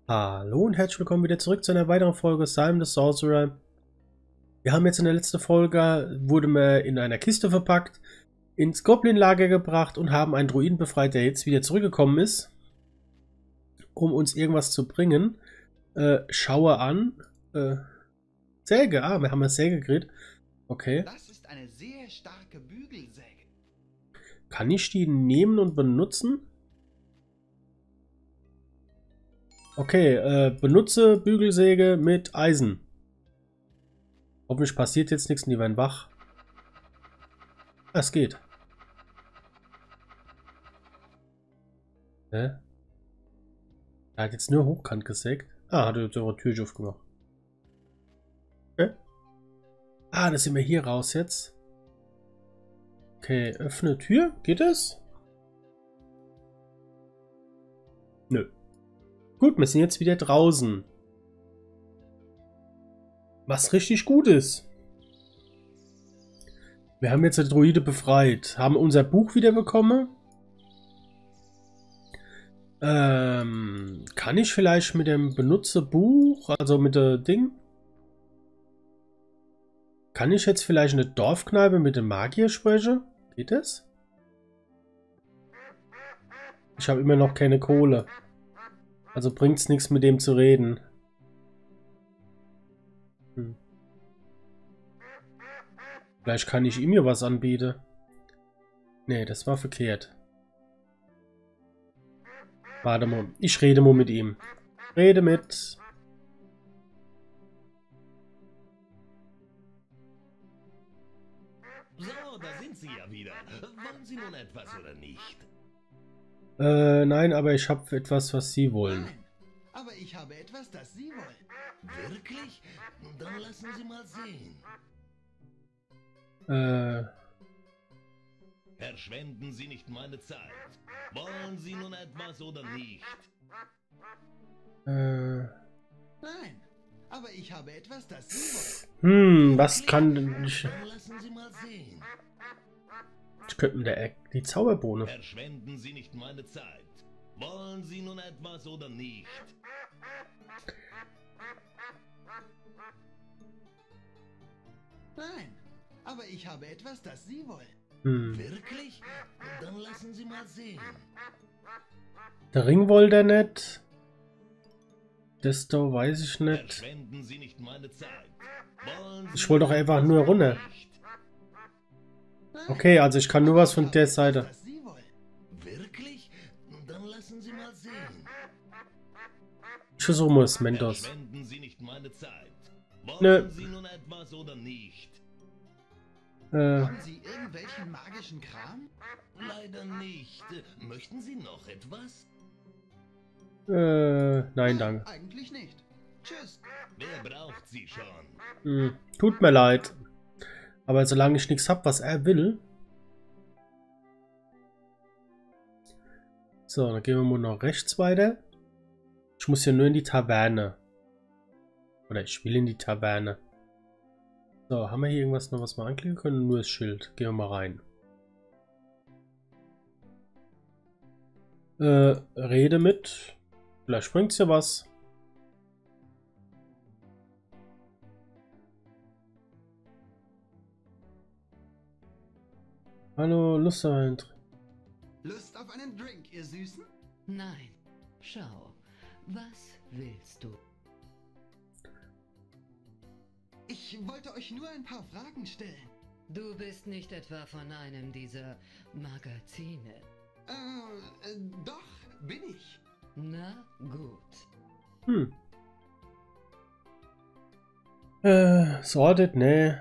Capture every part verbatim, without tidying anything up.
Hallo und herzlich willkommen wieder zurück zu einer weiteren Folge Simon the Sorcerer. Wir haben jetzt in der letzten Folge, wurden wir in einer Kiste verpackt, ins Goblin-Lager gebracht und haben einen Druiden befreit, der jetzt wieder zurückgekommen ist, um uns irgendwas zu bringen. Äh, schaue an. Äh, Säge, ah, wir haben eine Säge gekriegt. Okay. Das ist eine sehr starke Bügelsäge. Kann ich die nehmen und benutzen? Okay, äh, benutze Bügelsäge mit Eisen. Hoffentlich passiert jetzt nichts und die werden wach. Ah, es geht. Hä? Er hat jetzt nur hochkant gesägt. Ah, hat er jetzt eure Tür aufgemacht. Okay. Ah, da sind wir hier raus jetzt. Okay, öffne Tür. Geht es? Nö. Gut, wir sind jetzt wieder draußen. Was richtig gut ist. Wir haben jetzt den Druide befreit. Haben unser Buch wieder bekommen. Ähm, kann ich vielleicht mit dem Benutzerbuch, also mit dem Ding, kann ich jetzt vielleicht eine Dorfkneipe mit dem Magier sprechen? Geht das? Ich habe immer noch keine Kohle. Also bringt es nichts mit dem zu reden. Hm. Vielleicht kann ich ihm ja was anbieten. Nee, das war verkehrt. Warte mal, ich rede mal mit ihm. Rede mit. So, da sind Sie ja wieder. Wollen Sie nun etwas oder nicht? Äh, nein, aber ich habe etwas, was Sie wollen. Nein, aber ich habe etwas, das Sie wollen. Wirklich? Dann lassen Sie mal sehen. Äh, Verschwenden Sie nicht meine Zeit. Wollen Sie nun etwas oder nicht? äh, Nein, aber ich habe etwas, das Sie hm, was kann ich... Dann lassen Sie mal sehen. Ich könnte mit der Eck die Zauberbohne. Verschwenden Sie nicht meine Zeit. Wollen Sie nun etwas oder nicht? wollen. Nein, aber ich habe etwas, das Sie wollen. Hm. Wirklich? Dann lassen Sie mal sehen. Der Ring wollte er nicht. Das da weiß ich nicht. Verschwenden Sie nicht meine Zeit. Wollen Sie Ich wollte doch nun einfach etwas nur oder runter. nicht? Nein, Okay, also ich kann nur aber was ich von habe der etwas, Seite. das Sie wollen. Wirklich? Dann lassen Sie mal sehen. Ich versuche mal es, Mentos. Verschwenden Sie nicht meine Zeit. Wollen Nö. Sie nun etwas oder nicht? Äh, Haben Sie irgendwelchen magischen Kram? Leider nicht. Möchten Sie noch etwas? äh, nein, danke. Eigentlich nicht. Tschüss. Wer braucht Sie schon? Hm, tut mir leid. Aber solange ich nichts habe, was er will. So, dann gehen wir mal noch rechts weiter. Ich muss ja nur in die Taverne. Oder ich will in die Taverne. So, haben wir hier irgendwas noch, was wir anklicken können? Nur das Schild. Gehen wir mal rein. Äh, rede mit. Vielleicht bringt's ja was. Hallo, Lust auf einen Tr- Lust auf einen Drink, ihr Süßen? Nein. Schau, was willst du? Ich wollte euch nur ein paar Fragen stellen. Du bist nicht etwa von einem dieser Magazine. Äh, äh, doch, bin ich. Na gut. Hm. Äh, sorted, ne.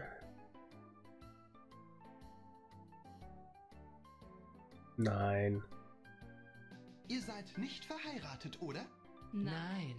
Nein. Ihr seid nicht verheiratet, oder? Nein.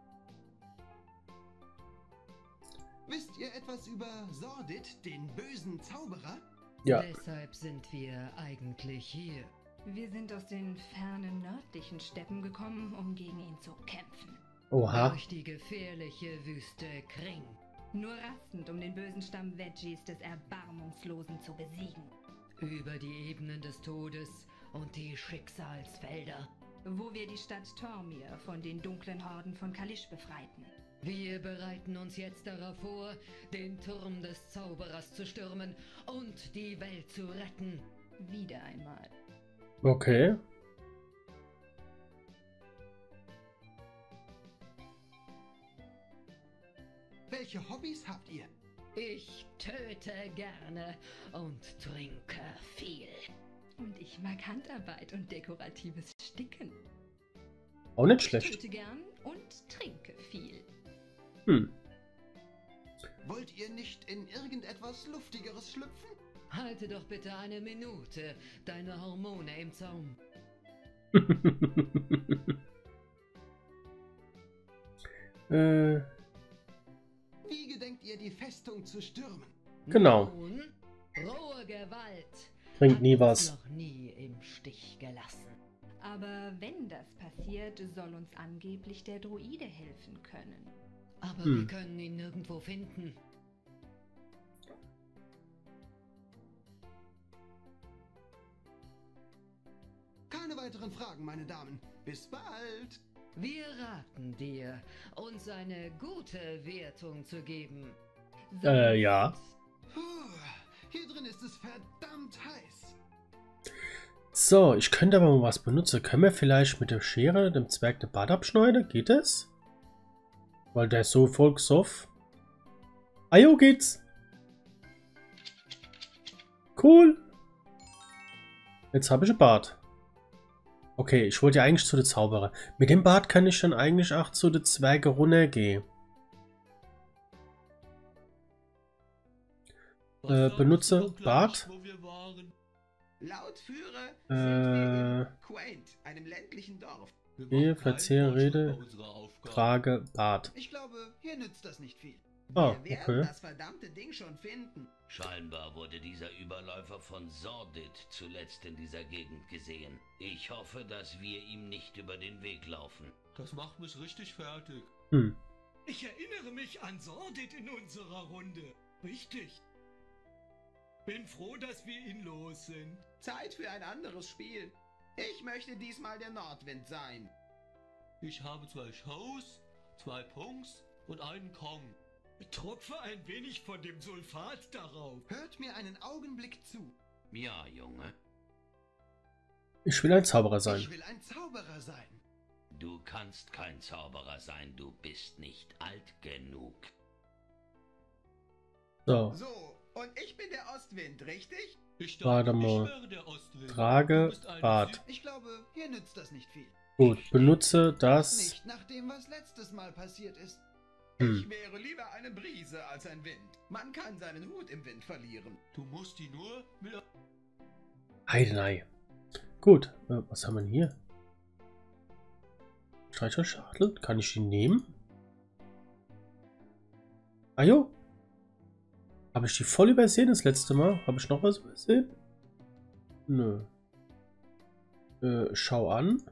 Wisst ihr etwas über Sordid, den bösen Zauberer? Ja. Deshalb sind wir eigentlich hier. Wir sind aus den fernen nördlichen Steppen gekommen, um gegen ihn zu kämpfen. Oha. Durch die gefährliche Wüste Kring. Nur rastend, um den bösen Stamm Veggies des Erbarmungslosen zu besiegen. Über die Ebenen des Todes und die Schicksalsfelder. wo wir die Stadt Tormir von den dunklen Horden von Kalish befreiten. Wir bereiten uns jetzt darauf vor, den Turm des Zauberers zu stürmen und die Welt zu retten. Wieder einmal. Okay. Welche Hobbys habt ihr? Ich töte gerne und trinke viel. Und ich mag Handarbeit und dekoratives Sticken. Auch nicht Ich schlecht. töte gern und trinke viel. Hm. Wollt ihr nicht in irgendetwas Luftigeres schlüpfen? Halte doch bitte eine Minute deine Hormone im Zaum. äh, Wie gedenkt ihr, die Festung zu stürmen? Genau. Nun, rohe Gewalt Bringt hat nie uns was. noch nie im Stich gelassen. Aber wenn das passiert, soll uns angeblich der Druide helfen können. Aber Hm. wir können ihn nirgendwo finden. Keine weiteren Fragen, meine Damen. Bis bald. Wir raten dir, uns eine gute Wertung zu geben. Äh, ja. Puh, hier drin ist es verdammt heiß. So, ich könnte aber mal was benutzen. Können wir vielleicht mit der Schere dem Zwerg den Bart abschneiden? Geht das? Weil der ist so voll gesoff. Ah jo, geht's. Cool. Jetzt habe ich einen Bart. Okay, ich wollte ja eigentlich zu den Zauberer. Mit dem Bart kann ich dann eigentlich auch zu den Zwerge runtergehen. Äh, benutze Bart. Laut Führer Äh, sind wir in Quaint, einem ländlichen Dorf. Hier, verzehre Rede, trage Bart. Ich glaube, hier nützt das nicht viel. Ah, Wir werden okay. das verdammte Ding schon finden. Scheinbar wurde dieser Überläufer von Sordid zuletzt in dieser Gegend gesehen. Ich hoffe, dass wir ihm nicht über den Weg laufen. Das macht mich richtig fertig. Hm. Ich erinnere mich an Sordid in unserer Runde. Richtig. Bin froh, dass wir ihn los sind. Zeit für ein anderes Spiel. Ich möchte diesmal der Nordwind sein. Ich habe zwei Shows, zwei Punks und einen Kong. Tropfe ein wenig von dem Sulfat darauf. Hört mir einen Augenblick zu. Ja, Junge. Ich will ein Zauberer sein. Ich will ein Zauberer sein. Du kannst kein Zauberer sein, du bist nicht alt genug. So, So, und ich bin der Ostwind, richtig? Ich Warte dachte, mal. ich wäre der Ostwind. Trage Du bist eine Bart. Ich glaube, hier nützt das nicht viel. Gut, benutze das. Nicht nach dem, was letztes Mal passiert ist. Hm. Ich wäre lieber eine Brise als ein Wind. Man kann seinen Hut im Wind verlieren. Du musst die nur mit... Heidenei. Gut, äh, was haben wir denn hier? Streichholzschachtel, kann ich die nehmen? Ah jo. Habe ich die voll übersehen das letzte Mal? Habe ich noch was übersehen? Nö. Äh, schau an.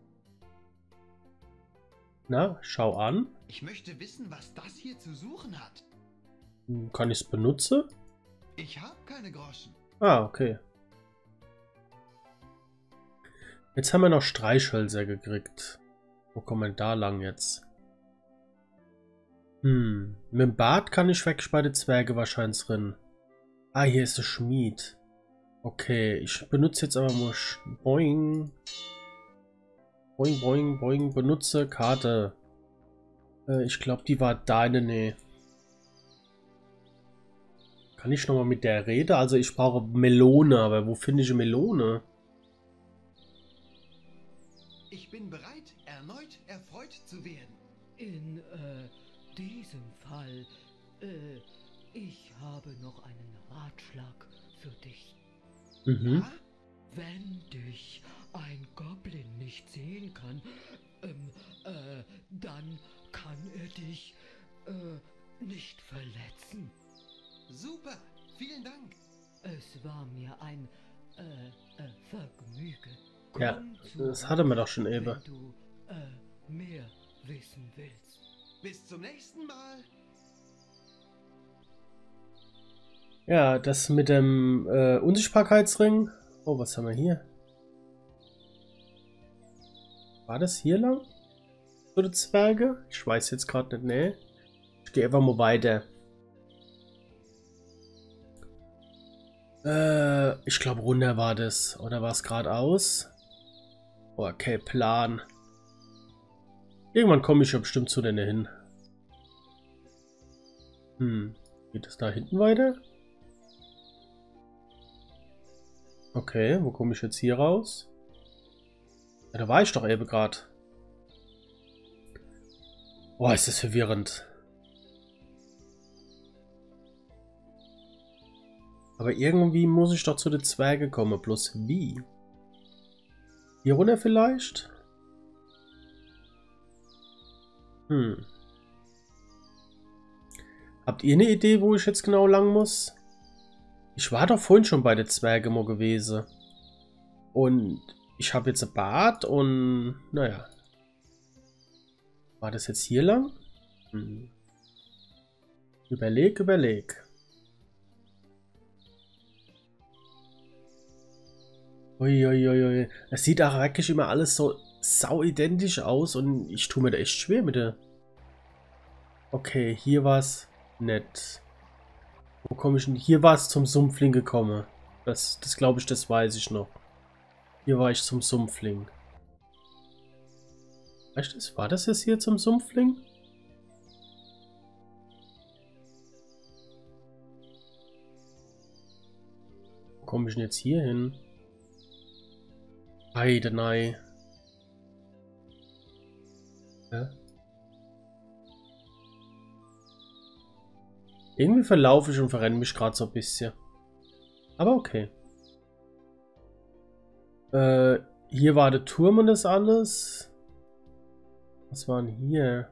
Na, schau an. Ich möchte wissen, was das hier zu suchen hat. Hm, kann ich es benutzen? Ich habe keine Groschen. Ah, okay. Jetzt haben wir noch Streichhölzer gekriegt. Wo kommen wir da lang jetzt? Hm, mit dem Bart kann ich weg bei den Zwerge wahrscheinlich drin. Ah, hier ist der Schmied. Okay, ich benutze jetzt aber mal Sch Boing. Boing, boing, boing. Benutze Karte. Äh, ich glaube, die war da in der Nähe. Kann ich nochmal mit der reden? Also ich brauche Melone, aber wo finde ich eine Melone? Ich bin bereit, erneut erfreut zu werden. In äh, diesem Fall, äh, ich habe noch einen Ratschlag für dich. Mhm. Ja? Wenn dich ein Goblin nicht sehen kann, ähm, äh, dann kann er dich, äh, nicht verletzen. Super, vielen Dank. Es war mir ein, äh, äh Vergnügen. Ja, Komm das zurück, hatte man doch schon eben. wenn du, äh, mehr wissen willst. Bis zum nächsten Mal. Ja, das mit dem äh, Unsichtbarkeitsring. Oh, was haben wir hier? War das hier lang? So die Zwerge? Ich weiß jetzt gerade nicht, ne? Ich gehe einfach mal weiter. Äh, ich glaube runter war das. Oder war es geradeaus? Oh, okay, Plan. Irgendwann komme ich ja bestimmt zu denen hin. Hm, geht es da hinten weiter? Okay, wo komme ich jetzt hier raus? Ja, da war ich doch eben gerade. Boah, ist das verwirrend. Aber irgendwie muss ich doch zu den Zwergen kommen. Bloß wie? Hier runter vielleicht? Hm. Habt ihr eine Idee, wo ich jetzt genau lang muss? Ich war doch vorhin schon bei den Zwergen mal gewesen. Und ich habe jetzt ein Bad und naja. War das jetzt hier lang? Hm. Überleg, überleg. Uiuiui. Es sieht auch wirklich immer alles so sau identisch aus und ich tue mir da echt schwer mit der. Okay, hier war es nett. Wo komme ich denn? Hier war es zum Sumpfling gekommen. Das, das glaube ich, das weiß ich noch. Hier war ich zum Sumpfling. Weißt du, war das jetzt hier zum Sumpfling? Wo komme ich denn jetzt hier hin? Heidenei. Ja. Irgendwie verlaufe ich und verrenne mich gerade so ein bisschen. Aber okay. Äh, hier war der Turm und das alles. Was war denn hier?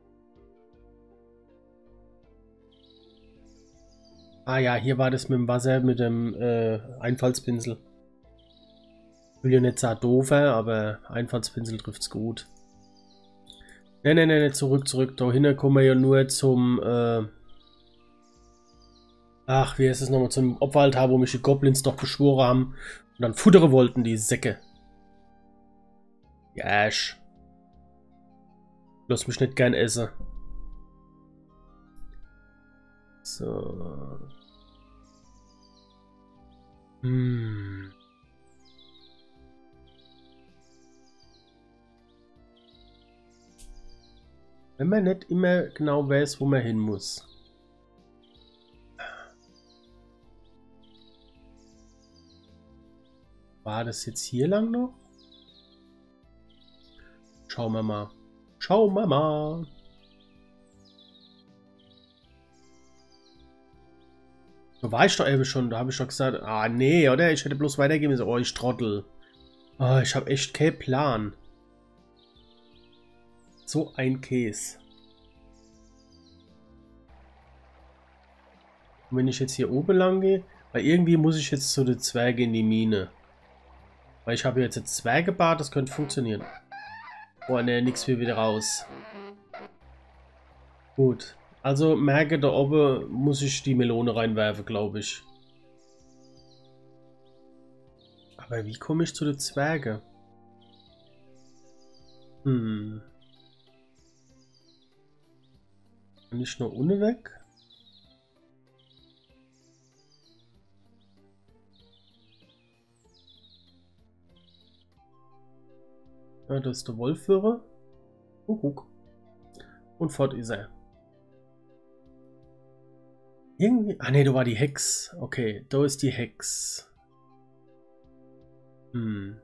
Ah ja, hier war das mit dem Wasser, mit dem äh, Einfallspinsel. Ich will ja nicht sagen doofer, aber Einfallspinsel trifft's gut. Ne, ne, ne, zurück, zurück. Da hinten kommen wir ja nur zum, äh ach, wie heißt es nochmal? Zum Opferaltar, wo mich die Goblins doch beschworen haben. Und dann futtern wollten, die Säcke. Jasch. Lass mich nicht gern essen. So. Hm. Wenn man nicht immer genau weiß, wo man hin muss. War das jetzt hier lang noch? Schauen wir mal. Schauen wir mal. Da war ich doch eben schon. Da habe ich doch gesagt, ah nee, oder? Ich hätte bloß weitergehen müssen. Oh, ich Trottel. Oh, ich habe echt keinen Plan. So ein Käse. Und wenn ich jetzt hier oben lang gehe, weil irgendwie muss ich jetzt zu den Zwergen in die Mine. Weil ich habe jetzt ein Zwergebad, das könnte funktionieren. Oh ne, nix will wieder raus. Gut. Also merke, da oben muss ich die Melone reinwerfen, glaube ich. Aber wie komme ich zu den Zwergen? Hm. Kann ich nur ohne weg? Ja, das ist der Wollführer. Oh, guck. Und fort ist er. Irgendwie. Ah ne, da war die Hex. Okay, da ist die Hex. Hm.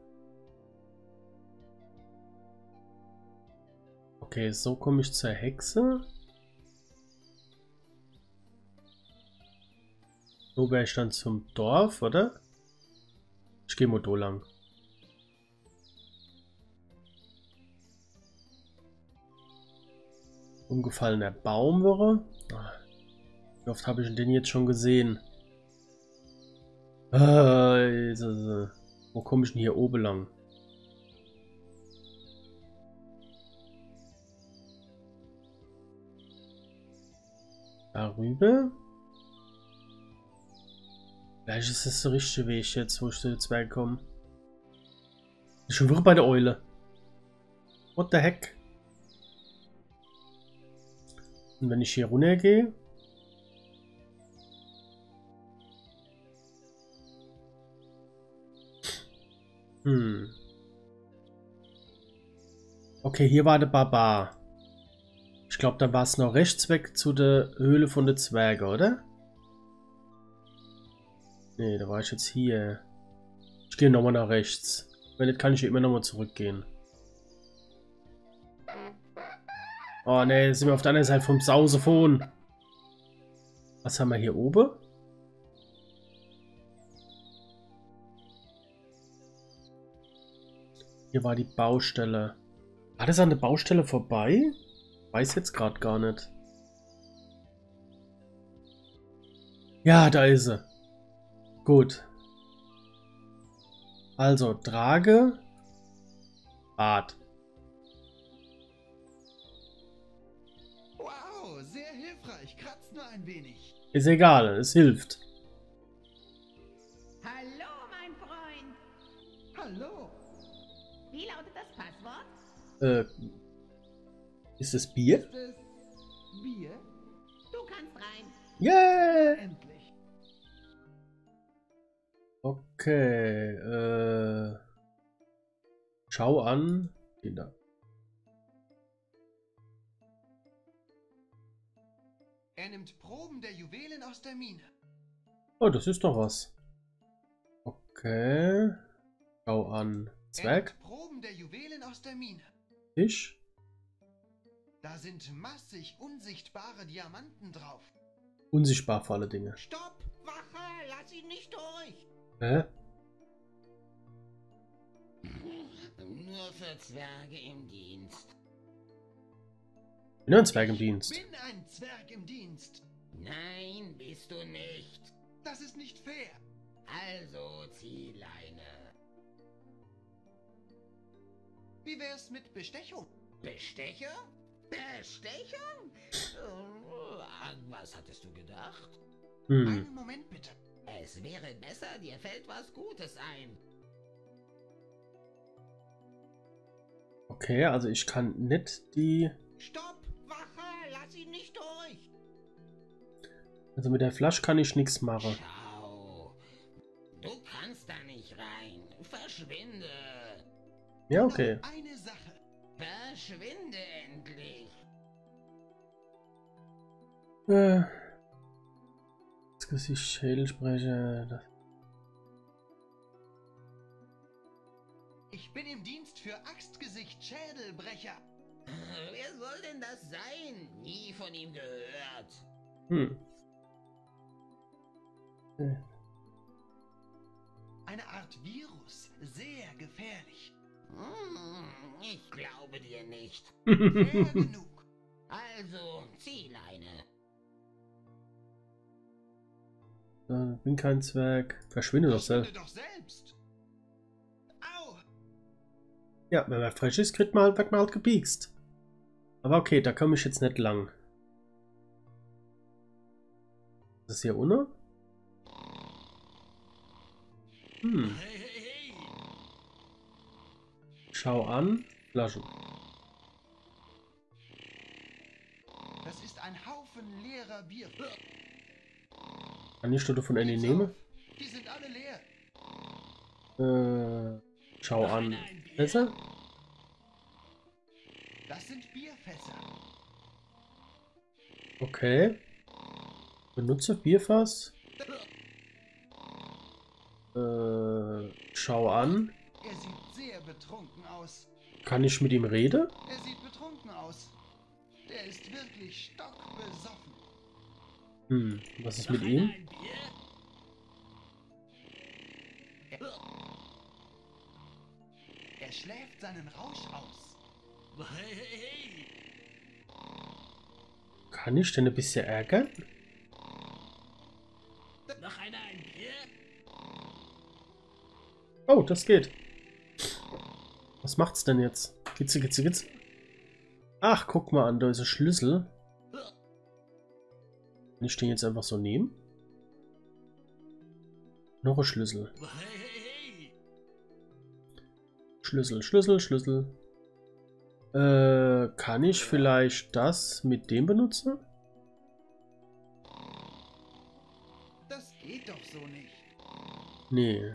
Okay, so komme ich zur Hexe. So wäre ich dann zum Dorf, oder? Ich gehe mal da lang. Umgefallener Baum wäre. Wie oft habe ich den jetzt schon gesehen? Äh, wo komme ich denn hier oben lang? Darüber? Vielleicht ist das der richtige Weg jetzt, wo ich zu den Zwergen komme. Ich bin schon wirklich bei der Eule. What the heck? Und wenn ich hier runter gehe? Hm. Okay, hier war der Barbar. Ich glaube, da war es noch rechts weg zu der Höhle von der Zwerge, oder? Nee, da war ich jetzt hier. Ich gehe nochmal nach rechts. Wenn nicht, kann ich immer nochmal zurückgehen. Oh ne, sind wir auf der anderen Seite vom Sausephon. Was haben wir hier oben? Hier war die Baustelle. War das an der Baustelle vorbei? Weiß jetzt gerade gar nicht. Ja, da ist sie. Gut. Also, Drage. Bad. Wow, sehr hilfreich. Kratzt nur ein wenig. Ist egal, es hilft. Hallo, mein Freund. Hallo. Wie lautet das Passwort? Äh, ist es Bier? Ist es Bier? Du kannst rein. Yeah! Endlich. Okay, äh. Schau an. Kinder. Er nimmt Proben der Juwelen aus der Mine. Oh, das ist doch was. Okay. Schau an. Er Zwerg. nimmt Proben der Juwelen aus der Mine. Tisch. Da sind massig unsichtbare Diamanten drauf. Unsichtbar für alle Dinge. Stopp, Wache, lass ihn nicht durch. Hä? Nur für Zwerge im Dienst. Bin ein Zwerg im Dienst. Bin ein Zwerg im Dienst. Nein, bist du nicht. Das ist nicht fair. Also zieh Leine. Wie wär's mit Bestechung? Bestechung? Bestechung? Äh, An was hattest du gedacht? Hm. Einen Moment bitte. Es wäre besser, dir fällt was Gutes ein. Okay, also ich kann nicht die... Stopp, Wache, lass ihn nicht durch. Also mit der Flasche kann ich nichts machen. Schau. Du kannst da nicht rein. Verschwinde. Ja, okay. Noch eine Sache. Verschwinde endlich. Äh, das Gesicht Schädelsprecher. Das Ich bin im Dienst für Axtgesicht Schädelbrecher. Wer soll denn das sein? Nie von ihm gehört. Hm. Äh. Eine Art Virus. Sehr gefährlich. Hm, ich glaube dir nicht. Fair genug. Also, zieh Leine. Äh, bin kein Zwerg. Verschwinde doch Verschwinde selbst. doch selbst. Au. Ja, wenn man frisch ist, kriegt man halt, wird man halt gepiekst. Aber okay, da komme ich jetzt nicht lang. Was ist hier unten? Hm. Hey, hey, hey! Schau an. Flaschen. Das ist ein Haufen leerer Bier. Kann ich nur von Annie Geht's nehmen? auf? Die sind alle leer. Äh, schau an. Besser? Das sind Bierfässer. Okay. Benutze Bierfass. Äh, schau an. Er sieht sehr betrunken aus. Kann ich mit ihm reden? Er sieht betrunken aus. Der ist wirklich stockbesoffen. Hm, was ist Noch mit einer ihm? ein Bier? Er schläft seinen Rausch aus. Hey, hey, hey! Kann ich denn ein bisschen ärgern? Noch einer ein Bier? Oh, das geht. Was macht's denn jetzt? Gitze, gitze, gitze. Ach, guck mal an, da ist ein Schlüssel. Kann ich den jetzt einfach so nehmen? Noch ein Schlüssel. Hey, hey, hey! Schlüssel, Schlüssel, Schlüssel. Äh, kann ich vielleicht das mit dem benutzen? Das geht doch so nicht. Nee.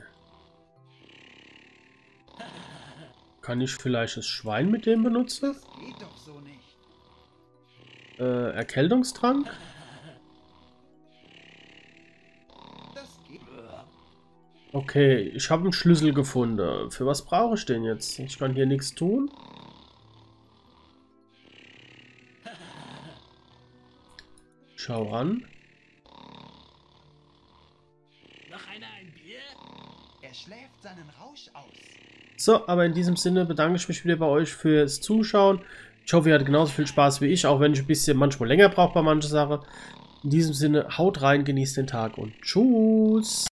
Kann ich vielleicht das Schwein mit dem benutzen? Das geht doch so nicht. Äh, Erkältungstrank? Das geht. Okay, ich habe einen Schlüssel gefunden. Für was brauche ich den jetzt? Ich kann hier nichts tun. Schau an. Noch einer ein Bier? Er schläft seinen Rausch aus. So, aber in diesem Sinne bedanke ich mich wieder bei euch fürs Zuschauen. Ich hoffe, ihr hattet genauso viel Spaß wie ich, auch wenn ich ein bisschen manchmal länger brauche bei manchen Sachen. In diesem Sinne, haut rein, genießt den Tag und tschüss.